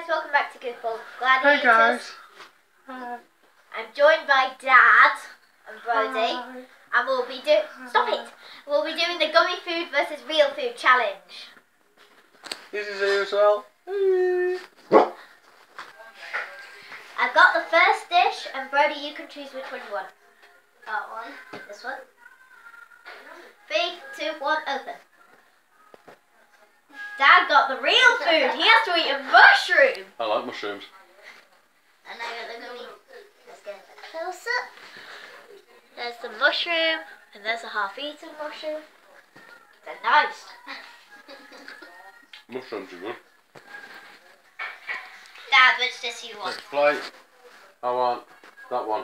welcome back to Goofball Gladiators. Hey guys. I'm joined by Dad and Brody, and we'll be We'll be doing the gummy food versus real food challenge. This is here as well. I've got the first dish, and Brody, you can choose which one you want. That one. This one. 3, 2, 1, open. Dad got the real food. He has to eat a mushroom. I like mushrooms. And I got the gummy. Let's get a bit closer. There's the mushroom, and there's a half-eaten mushroom. They're nice. Mushrooms are good. Dad, which dish do you want? Next plate. I want that one.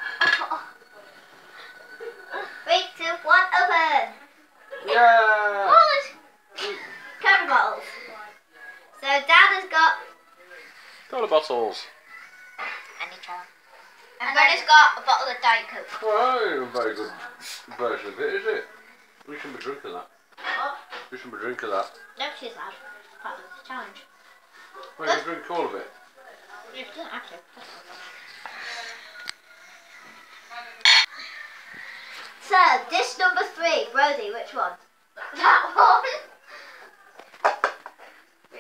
3, 2, 1, open. Yeah! Oh, there's Coke bottles. So Dad has got Got the bottles. And Brody's got a bottle of Diet Coke. Right, a very good version of it, is it? We shouldn't be drinking that. What? We shouldn't be drinking that. No, she's allowed. Part of the challenge. Well, you drink all of it. You don't have to. So, dish number 3, Brody, which one? That one. 3.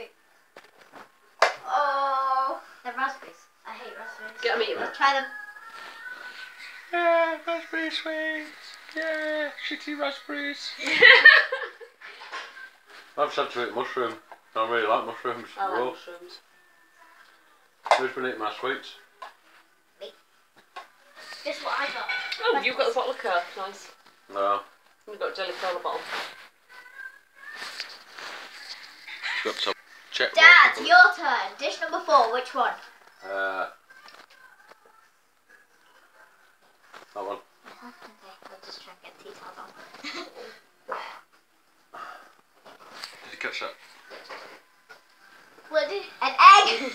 Oh, they're raspberries. I hate raspberries. Get them eaten. Let's try them. Yeah, raspberry sweets. Yeah, shitty raspberries. I've just had to eat mushroom. I really like mushrooms. I like raw. mushrooms. Who's been eating my sweets? Me. This is what I got. Oh, you've got the bottle of Coke. Nice. No. We've got a jelly cola bottle. Got some check. Dad, your turn. Dish number 4, which one? That one. Okay, I'll just try and get tea towels on. Did you catch that? What did... An egg!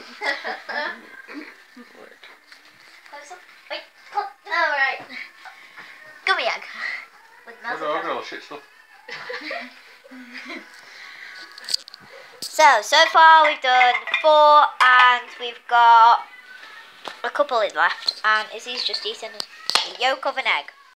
Wait. Close up. Wait, come. Alright. Gummy egg. With I melted got butter. all the shit stuff. So far we've done 4 and we've got a couple in left, and Izzy's just eaten the yolk of an egg.